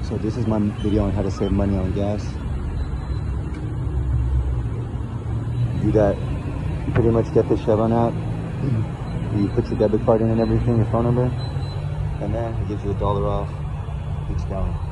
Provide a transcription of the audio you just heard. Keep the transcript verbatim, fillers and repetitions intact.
So this is my video on how to save money on gas. You got, you pretty much get the Chevron app. You put your debit card in and everything, your phone number, and then it gives you a dollar off each gallon.